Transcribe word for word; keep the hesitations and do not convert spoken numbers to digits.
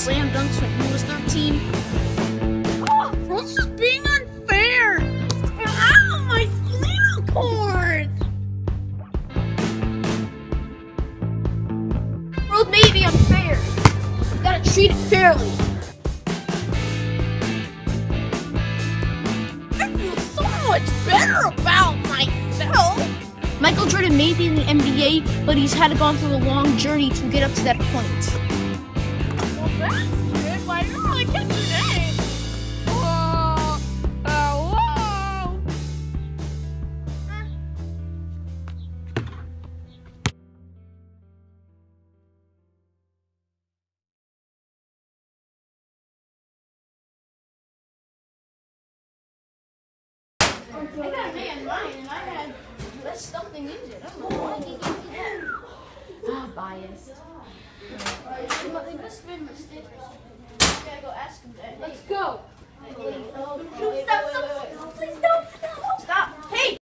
slam dunks when he was thirteen. Oh, World's just being unfair. Ow, my spinal cord. World may be unfair. You gotta treat it fairly. I feel so much better about myself. Michael Jordan may be in the N B A, but he's had to go through a long journey to get up to that point. Well, that's good. Why didn't I get your name? Whoa! Uh, whoa! I got a man mine, and I had less stuff than you did. I don't know why he gave me that. Ah, biased. It must have been a mistake or something. I gotta go ask him that. Let's go. Stop, stop, stop. Please don't.